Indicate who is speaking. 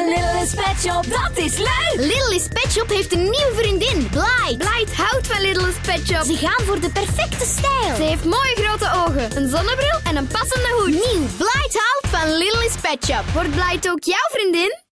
Speaker 1: Littlest Pet Shop, dat is leuk!
Speaker 2: Littlest Pet Shop heeft een nieuwe vriendin, Blight. Blight houdt van Littlest Pet Shop. Ze gaan voor de perfecte stijl. Ze heeft mooie grote ogen, een zonnebril en een passende hoed. Nieuw, Blight houdt van Littlest Pet Shop. Wordt Blight ook jouw vriendin?